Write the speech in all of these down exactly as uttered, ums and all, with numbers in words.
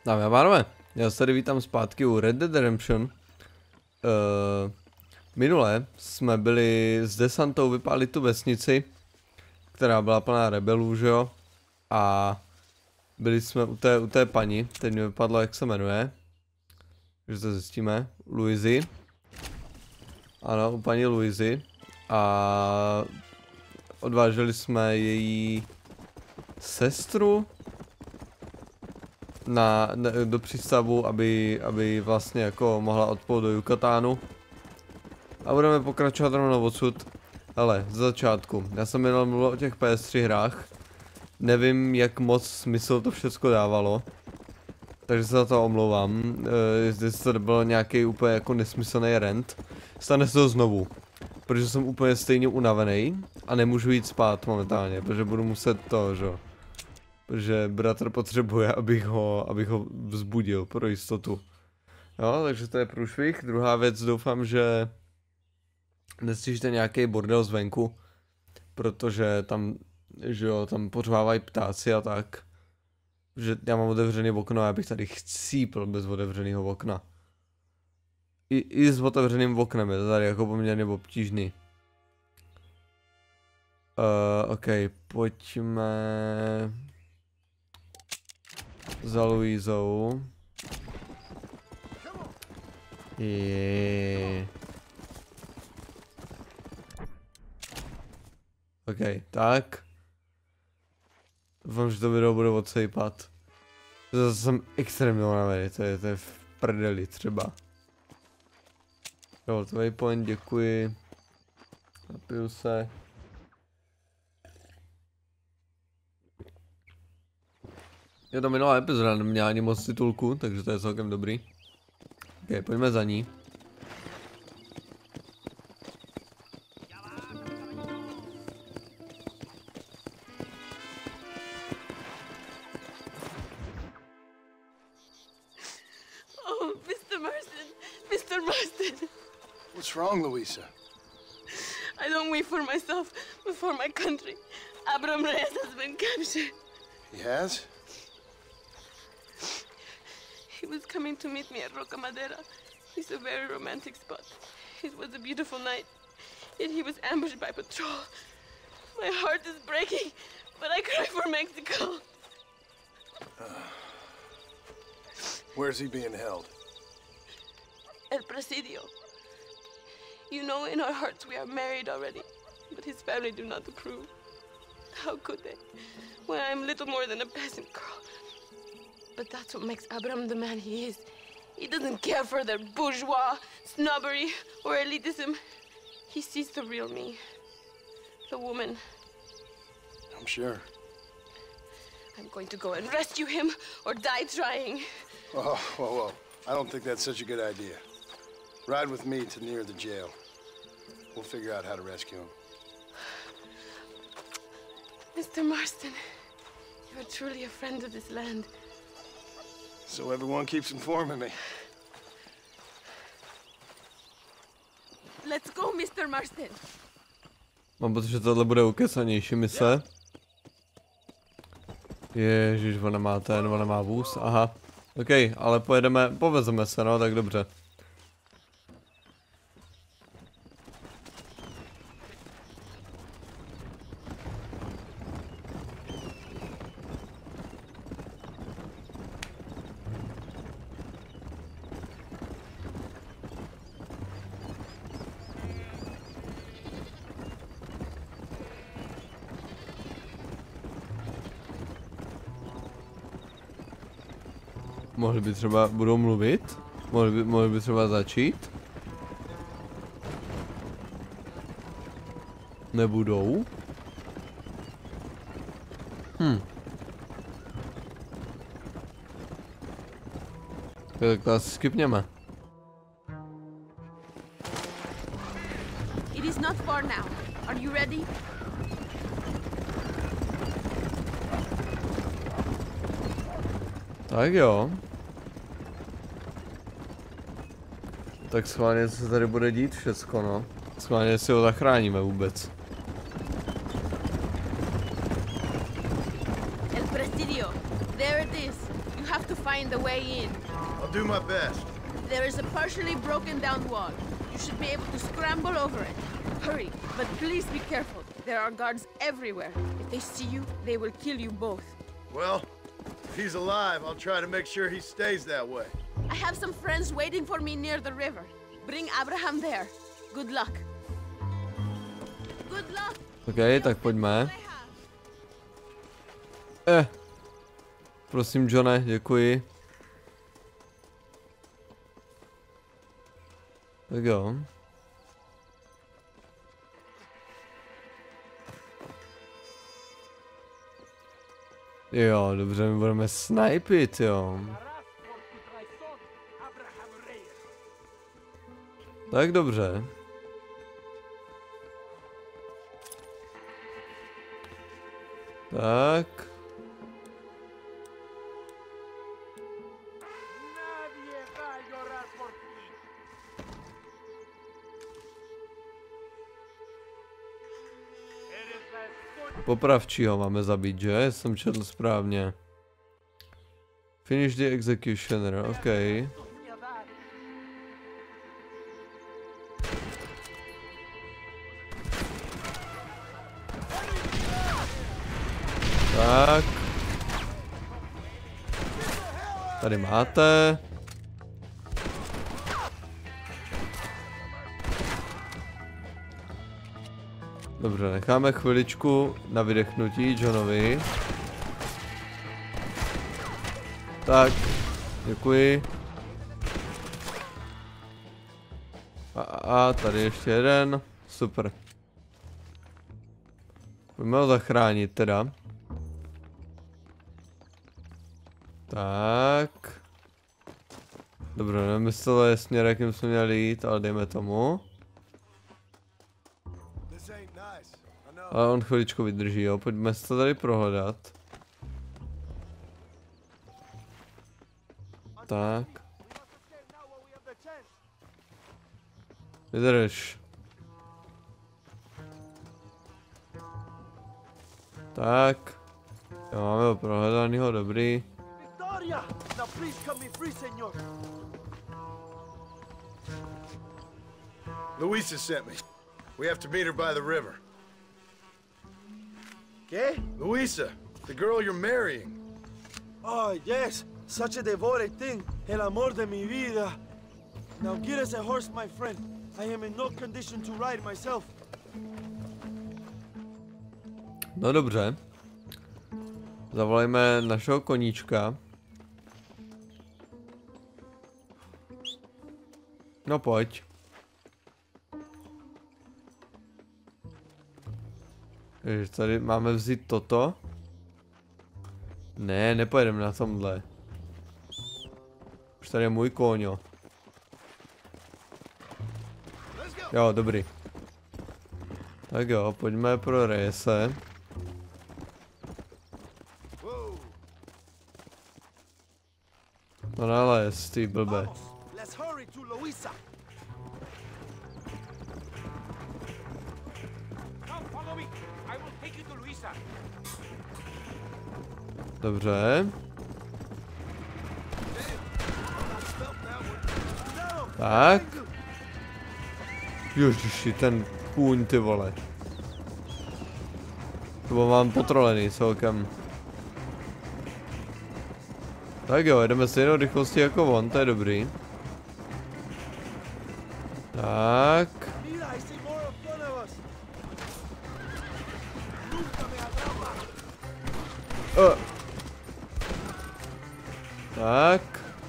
Dámy a pánové, já se tady vítám zpátky u Red Dead Redemption. Uh, minule jsme byli s Desantou vypálit tu vesnici, která byla plná rebelů, že jo? A byli jsme u té, u té paní, teď mi vypadlo, jak se jmenuje. Takže to zjistíme. Louisy. Ano, u paní Louisy. A odváželi jsme její sestru na, na, do přístavu, aby, aby vlastně jako mohla odplout do Yucatánu. A budeme pokračovat rovnou odsud. Ale z začátku, já jsem jenom mluvil o těch P S tři hrách. Nevím, jak moc smysl to všechno dávalo. Takže se za to omlouvám. E, Zde to bylo nějaký úplně jako nesmyslný rent. Stane se to znovu. Protože jsem úplně stejně unavený a nemůžu jít spát momentálně, protože budu muset to, že jo. Protože bratr potřebuje, abych ho, abych ho vzbudil pro jistotu. Jo, takže to je průšvih. Druhá věc, doufám, že neslyšíte nějaký bordel zvenku, protože tam, že jo, tam pořvávají ptáci a tak. Že já mám otevřený okno a já bych tady chcípl bez otevřeného okna. I, i s otevřeným oknem je to tady jako poměrně obtížný. Uh, ok, pojďme za Louisou. Je. Ok, tak. Doufám, že to video bude odsejpat. Zase jsem extrémně unavený, to je, to je v prdeli třeba. Jo, to waypoint, děkuji. Napiju se. Je to minulá epizoda, neměla ani moc titulku, takže to je celkem dobrý. Ok, pojďme za ní. Oh, mister Marston, mister Marston. What's wrong, Louisa? I don't wait for myself, but for my country. Abram Reyes has been captured. He has? He was coming to meet me at Roca Madera. It's a very romantic spot. It was a beautiful night, yet he was ambushed by patrol. My heart is breaking, but I cry for Mexico. Uh, where's he being held? El Presidio. You know, in our hearts we are married already, but his family do not approve. How could they, when I'm little more than a peasant girl? But that's what makes Abram the man he is. He doesn't care for their bourgeois, snobbery, or elitism. He sees the real me. The woman. I'm sure. I'm going to go and rescue him, or die trying. Oh, whoa, whoa. I don't think that's such a good idea. Ride with me to near the jail. We'll figure out how to rescue him. Mister Marston, you are truly a friend of this land. So everyone keeps informing me. Let's go, mister Marston. Mám pocit, že tohle bude ukesanější mise. Ježiš, ona má ten, ona má vůz, aha. Ok, ale pojedeme, povezeme se, no, tak dobře. Mohli by třeba, budou mluvit? Mohli by, mohli by třeba začít? Nebudou? Hm. Tak to asi skipněme. It is not far now. Are you ready? Tak jo. Tak schválně, co se tady bude dít všecko, no. Schválně si ho zachráníme vůbec. El Presidio. There it is. You have to find the way in. I'll do my best. There is a partially broken down wall. You should be able to scramble over it. Hurry, but please be careful. There are guards everywhere. If they see you, they will kill you both. Well, if he's alive, I'll try to make sure he stays that way. I have some friends waiting for me near the river. Bring Abraham there. Good luck. Good luck. OK, tak pojďme. Eh. Prosím, Johne, děkuji. Tak jo. Jo, dobře, my budeme snipit, jo. Tak dobře. Tak. Popravčího máme zabít, že? Jsem četl správně. Finish the executioner, OK. Tak. Tady máte. Dobře, necháme chviličku na vydechnutí Johnovi. Tak, děkuji. A, a tady ještě jeden, super. Pojďme ho zachránit teda. Tak. Dobře, nemyslel směr, jakým jsme měli jít, ale dejme tomu. Ale on chviličku vydrží, jo, pojďme se to tady prohledat. Tak. Vydrž. Tak. Jo, máme ho prohledanýho, dobrý. Luisa sent me. We have to meet her by the river. ¿Qué? Luisa, the girl you're marrying. Oh, yes. Such a devoted thing. El amor de mi vida. Now get us a horse, my friend. I am in no condition to ride myself. No dobře. Zavolejme našeho koníčka. No pojď. Ježiš, tady máme vzít toto. Ne, nepojedeme na tomhle. Už tady je můj koňo. Jo, dobrý. Tak jo, pojďme pro Reyese. No nalez, ty blbe. Dobře. Tak. Ježiši, ten kůň, ty vole. To mám potrolený celkem. Tak jo, jedeme stejnou rychlostí jako on, to je dobrý. Tak. Uh. Tak.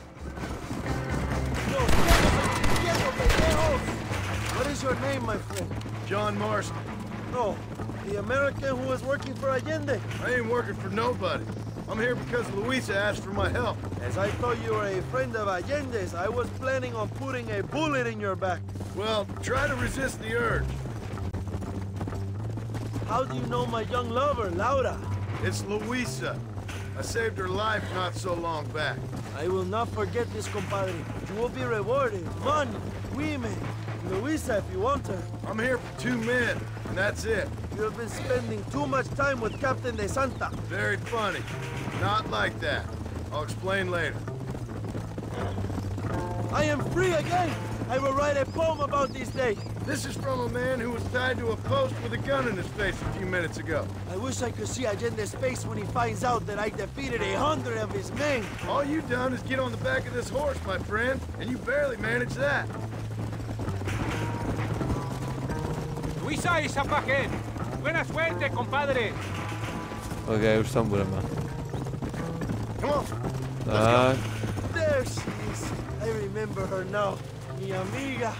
What is your name, my friend? John Marston. No, the American who was working for Allende. I ain't working for nobody. I'm here because Luisa asked for my help. As I thought you were a friend of Allende's, I was planning on putting a bullet in your back. Well, try to resist the urge. How do you know my young lover, Laura? It's Luisa. I saved her life not so long back. I will not forget this, compadre. You will be rewarded. Money, women, Luisa if you want her. I'm here for two men, and that's it. You have been spending too much time with Captain De Santa. Very funny. Not like that. I'll explain later. I am free again! I will write a poem about this day. This is from a man who was tied to a post with a gun in his face a few minutes ago. I wish I could see Allende's face when he finds out that I defeated a hundred of his men. All you done is get on the back of this horse, my friend, and you barely managed that. Luisa y Zapajen. Buena suerte, compadre. Ok, už tam budeme. Come on. Tak, There she is. I remember her now. Mi amiga.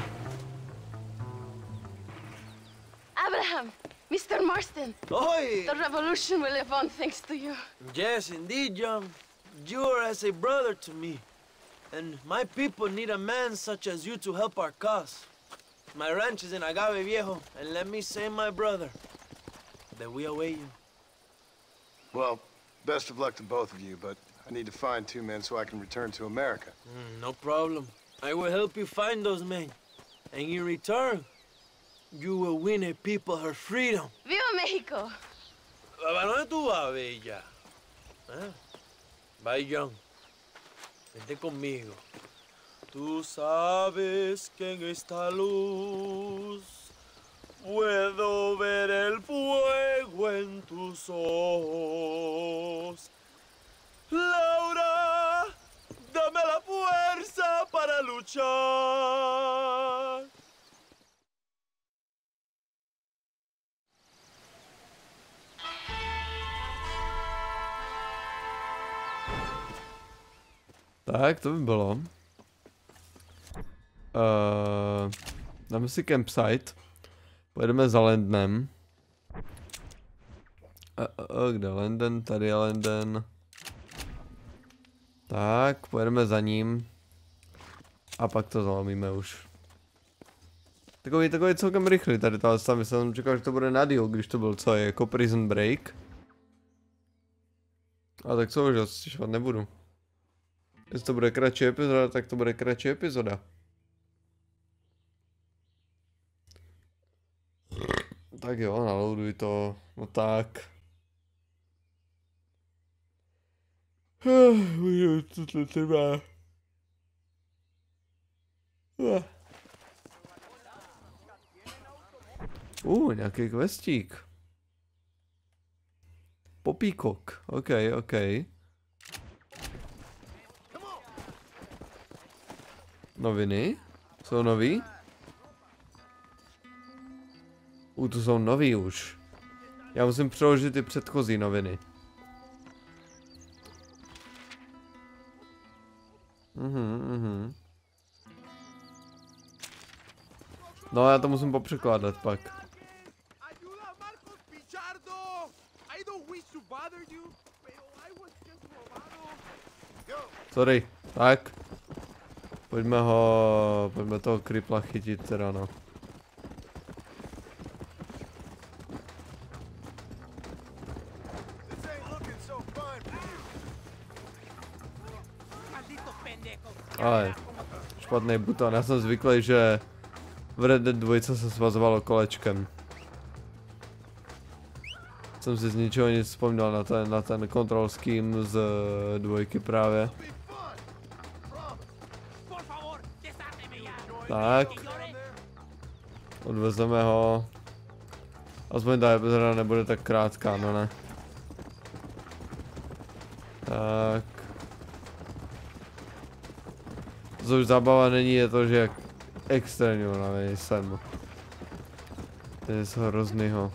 Abraham, Mister Marston, Oi! the revolution will live on thanks to you. Yes, indeed, young. You are as a brother to me. And my people need a man such as you to help our cause. My ranch is in Agave Viejo, and let me say, my brother, that we await you. Well, best of luck to both of you, but I need to find two men so I can return to America. Mm, no problem. I will help you find those men. And in return, you will win a people her freedom. Viva Mexico! ¿A dónde tú vas, bella? ¿Eh? Bye, John. Vente conmigo. Tú sabes que en esta luz puedo ver el fuego en tus ojos. Laura, dame la fuerza para luchar. tak to by bylo. Uh, dáme si campsite. Pojedeme za Landem. Uh, uh, kde Landen? Tady je Landen. Tak, pojedeme za ním. A pak to zalomíme už. Takový, takový celkem rychlý tady ta stav. Jsem čekal, že to bude na díl, když to byl co je, jako Prison Break. A tak co už, já stěžovat nebudu. Jestli to bude kratší epizoda, tak to bude kratší epizoda. Tak jo, nalouduj to, no tak. Co to trvá? Uh, nějaký questík. Popíkok, ok, ok. Noviny? Jsou nový? U, tu jsou nový už. Já musím přeložit ty předchozí noviny. Mhm, mhm. No, já to musím popřekládat pak. Sorry, tak. Pojďme ho, pojďme toho kripla chytit teda, no. Ale, špatný buton, já jsem zvyklý, že v Red Dead dva se svazovalo kolečkem. Jsem si z ničeho nic vzpomněl na ten, na ten control scheme z dvojky právě. Tak. Odvezeme ho. Aspoň ta epizoda nebude tak krátká, no ne. Tak. Co už zábava není, je to, že jak extrémně unavený jsem. To je něco hroznýho.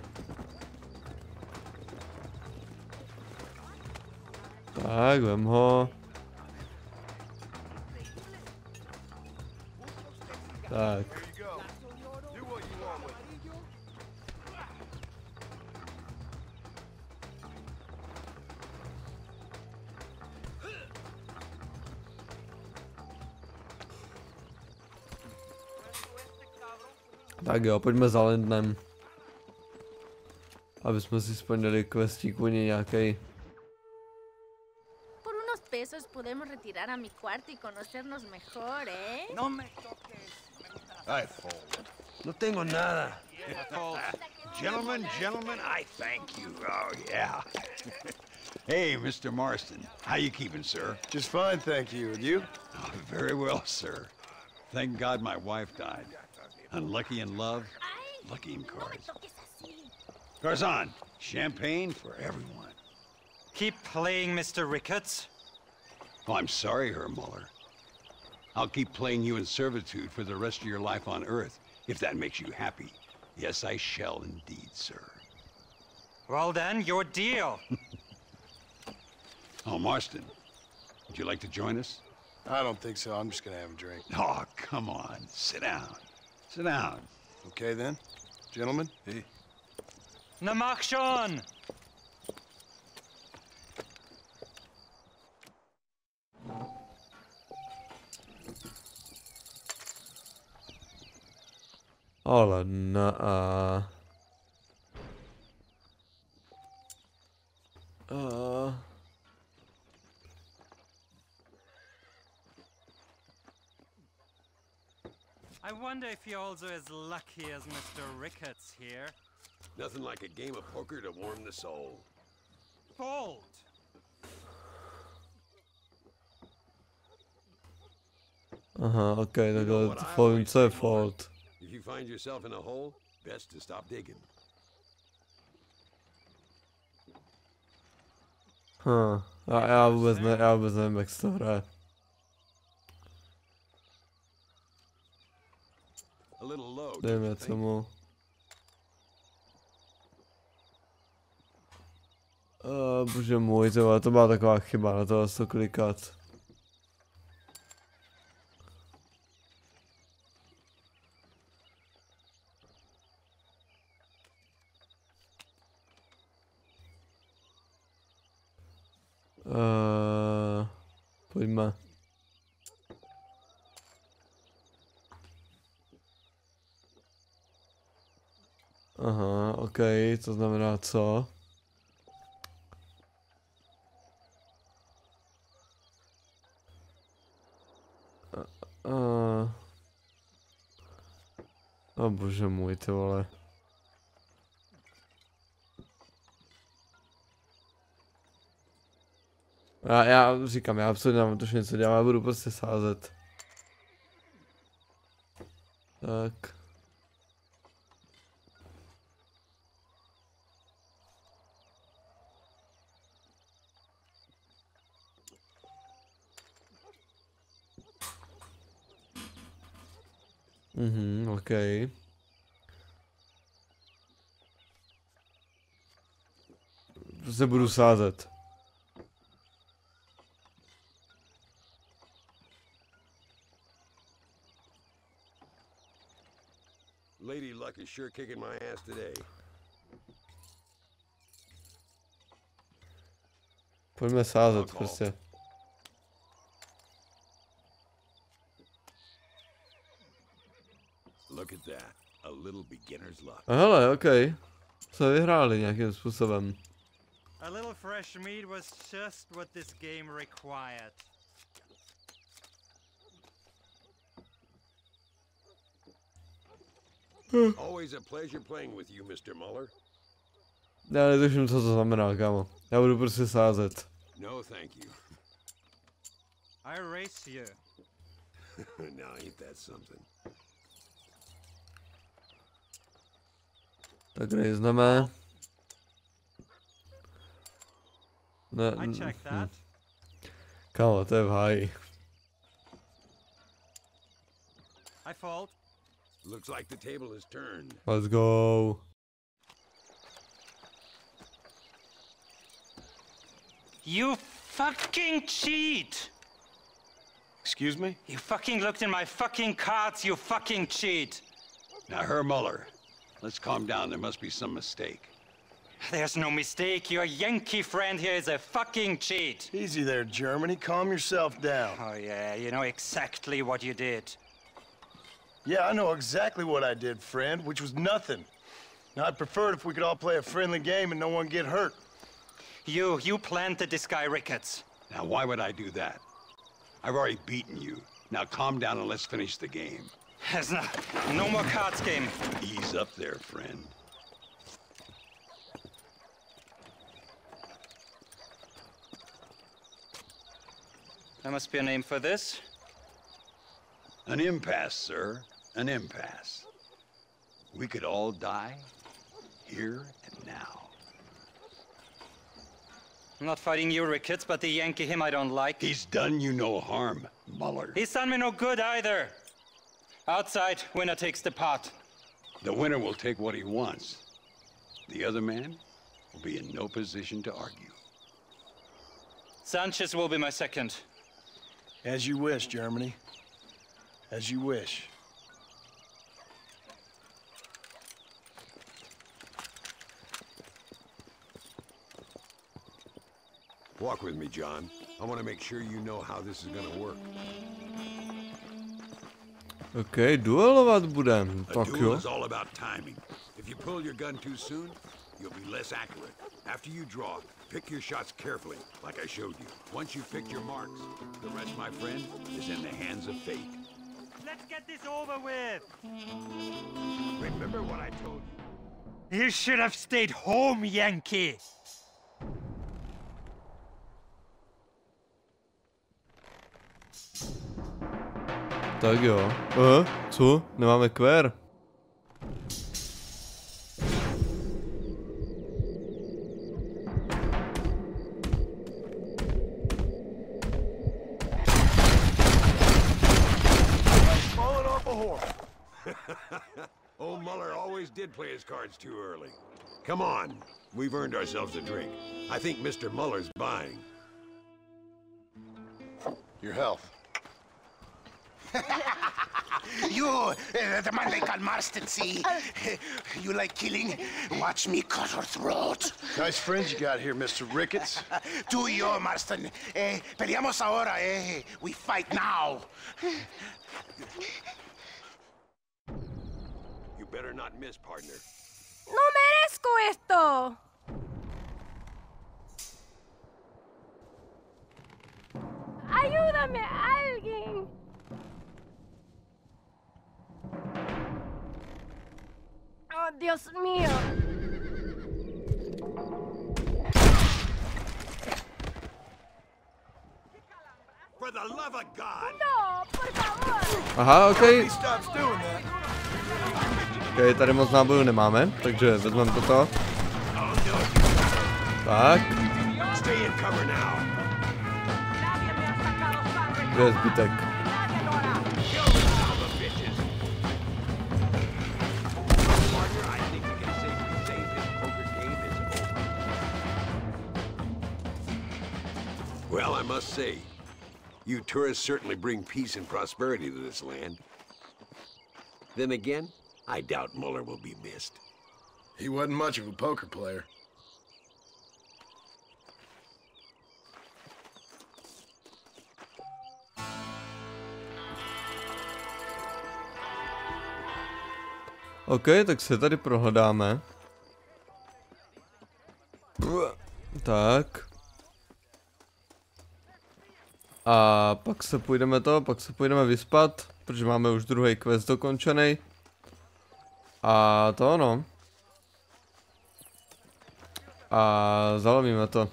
Tak, vem ho. Tak. Tak jo, pojďme za Landem. Aby jsme si splnili questík u něj nějaký. Por unos pesos podemos retirar a mi cuarto y conocernos mejor, ¿eh? No me toques. I fold. No tengo nada. Gentlemen, gentlemen, I thank you. Oh, yeah. Hey, Mister Marston. How you keeping, sir? Just fine, thank you. And you? Oh, very well, sir. Thank God my wife died. Unlucky in love, lucky in cards. Garzon, champagne for everyone. Keep playing, Mister Ricketts. Oh, I'm sorry, Herr Muller. I'll keep playing you in servitude for the rest of your life on Earth, if that makes you happy. Yes, I shall indeed, sir. Well then, your deal. Oh, Marston, would you like to join us? I don't think so. I'm just gonna have a drink. Oh, come on. Sit down. Sit down. Okay, then? Gentlemen? Hey. Na mach schon! Ale na a. Uh. I wonder if you're also as lucky as Mister Ricketts here. Nothing like a game of poker to warm the soul. Bold! Aha, okej, okay, takhle povím, co je fault. If you find yourself in a hole, best to stop digging. Hm, já, já vůbec ne, já vůbec nevím, jak se to hraje. Dejme tomu. Uh, bože můj, to, to byla taková chyba, na to to klikat. Uh, pojďme. Aha, ok, to znamená co? Uh, uh. Oh bože můj, ty vole. Já, já říkám, já absolutně nemám tuž něco dělat, já budu prostě sázet. Tak. Mhm, ok. Prostě budu sázet. Lady Luck is sure kicking my ass today. Pojďme sázet prostě. Look at that. A little beginner's luck. A hele, okej. Okay. Jsme vyhráli nějakým způsobem. A little fresh meat was just what this game required. Always a pleasure playing with you, Mister Muller. Já netuším, co to znamená, kámo. Já budu prostě sázet. No, thank you. I race you. Now ain't that something? Tak rejzneme. Ne, I check that. Kámo, to je v háji. I fold. Looks like the table is turned. Let's go. You fucking cheat! Excuse me? You fucking looked in my fucking cards, you fucking cheat! Now, Herr Muller, let's calm down. There must be some mistake. There's no mistake. Your Yankee friend here is a fucking cheat. Easy there, Germany. Calm yourself down. Oh, yeah, you know exactly what you did. Yeah, I know exactly what I did, friend, which was nothing. Now, I'd prefer it if we could all play a friendly game and no one get hurt. You, you planted this guy Ricketts. Now, why would I do that? I've already beaten you. Now, calm down and let's finish the game. There's no, no more cards game. Ease up there, friend. There must be a name for this. An impasse, sir. An impasse. We could all die here and now. I'm not fighting you, Ricketts, but the Yankee him I don't like. He's done you no harm, Muller. He's done me no good either. Outside, winner takes the pot. The winner will take what he wants. The other man will be in no position to argue. Sanchez will be my second. As you wish, Germany. As you wish. Walk with me, John. I want to make sure you know how this is gonna work. OK, duelovat budem, A tak duel jo. is all about timing. If you pull your gun too soon, you'll be less accurate. After you draw, pick your shots carefully, like I showed you. Once you've picked your marks, the rest, my friend, is in the hands of fate. Let's get this over with. Remember what I told you? You should have stayed home, Yankee. Tak jo. Uh, co? Nemáme kvér. Old Muller always did play his cards too early. Come on, we've earned ourselves a drink. I think Mister Muller's buying. Your health. You, uh, the man they call Marston, see? You like killing? Watch me cut her throat. Nice friends you got here, Mister Ricketts. Tú y yo, Marston. Eh, peleamos ahora, eh? We fight now. You better not miss, partner. ¡No merezco esto! ¡Ayúdame, alguien! ¡Oh, Dios mío! For the love of God! ¡No, por favor! Aha, OK. He stops doing that. OK, tady moc nábojů nemáme, takže vezmeme toto. Tak. Stay in cover now. Kde je zbytek? Well, I must say, you tourists certainly bring peace and prosperity to this land. Then again, I doubt Muller will be missed. He wasn't much of a poker player. OK, tak se tady prohledáme. Tak. A pak se půjdeme to, pak se půjdeme vyspat, protože máme už druhý quest dokončený. A to no. A zalovíme to.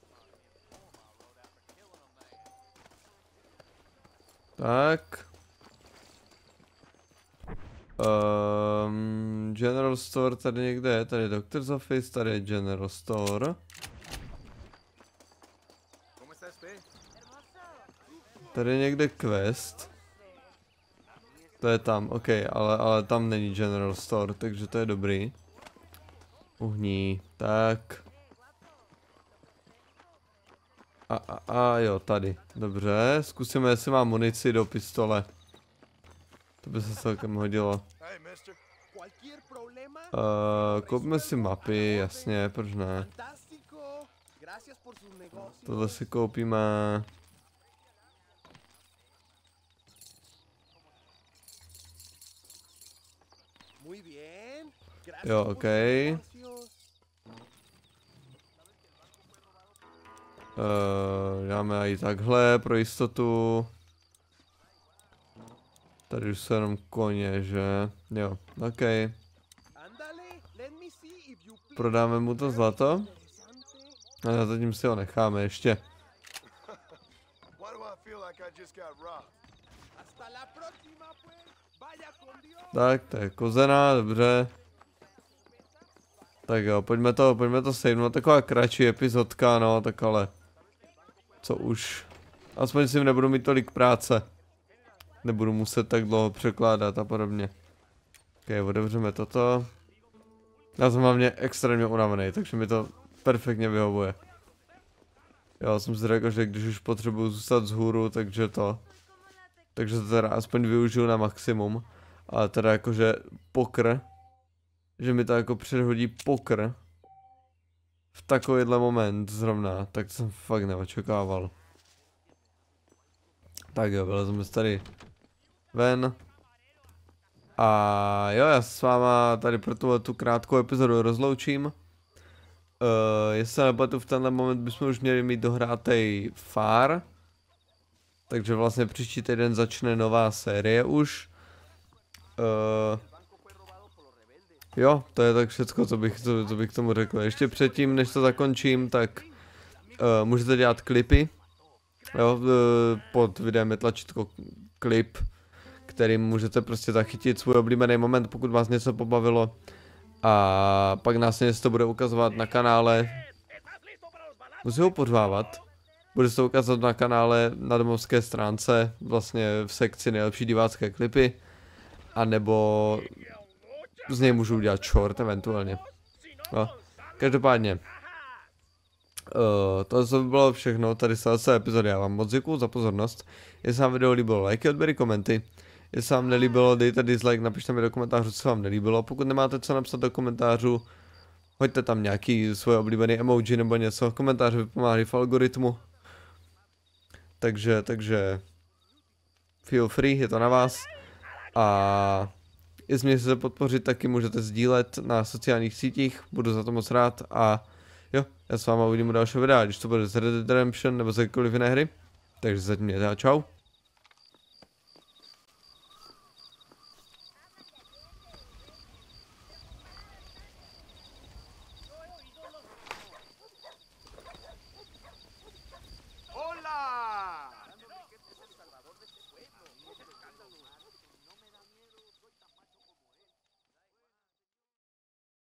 Tak. Um, General Store tady někde je, tady je Doctor's Office, tady je General Store. Tady je někde quest. To je tam, ok, ale, ale tam není General Store, takže to je dobrý. Uhní, tak. A, a, a jo, tady, dobře, zkusíme, jestli mám munici do pistole. To by se celkem hodilo. Uh, koupíme si mapy, jasně, proč ne. Tohle si koupíme. Jo, ok. Uh, dáme i takhle pro jistotu. Tady už jsou jenom koně, že? Jo, ok. Prodáme mu to zlato. A zatím si ho necháme ještě. like I just got robbed. Tak, to je kozená, dobře. Tak jo, pojďme to, pojďme to sejmout, taková kratší epizodka, no, tak ale. Co už. Aspoň si nebudu mít tolik práce. Nebudu muset tak dlouho překládat a podobně. Ok, otevřeme toto. Já jsem hlavně extrémně unavený, takže mi to perfektně vyhovuje. Já jsem si řekl, že když už potřebuju zůstat vzhůru, takže to. Takže to teda aspoň využiju na maximum. Ale teda jakože pokr. Že mi to jako předhodí pokr. V takovýhle moment zrovna, tak to jsem fakt neočekával. Tak jo, vylezeme tady ven. A jo, já se s váma tady pro tuhle tu krátkou epizodu rozloučím. Uh, jestli se nepletu, v tenhle moment bychom už měli mít dohrátej Far. Takže vlastně příští týden začne nová série už. Uh, jo, to je tak všecko, co bych, co, co bych k tomu řekl. Ještě předtím, než to zakončím, tak uh, můžete dělat klipy. Jo, uh, pod videem je tlačítko klip, kterým můžete prostě zachytit svůj oblíbený moment, pokud vás něco pobavilo. A pak následně se to bude ukazovat na kanále. Musím ho podvávat. Bude se to ukazovat na kanále na domovské stránce, vlastně v sekci nejlepší divácké klipy. A nebo z něj můžu udělat short eventuálně. No. Každopádně. Uh, to by bylo všechno tady z celé epizody. Já vám moc děkuju za pozornost. Jestli vám video líbilo, like, odběry, komenty. Jestli vám nelíbilo, dejte dislike, napište mi do komentářů, co vám nelíbilo. Pokud nemáte co napsat do komentářů, hoďte tam nějaký svoje oblíbený emoji nebo něco. Komentáře vypomáhají v algoritmu. Takže, takže feel free, je to na vás. A jestli mě chcete podpořit, taky můžete sdílet na sociálních sítích, budu za to moc rád. A jo, já s váma uvidím u dalšího videa, když to bude z Red Dead Redemption nebo z jakékoliv jiné hry. Takže zatím mějte a čau.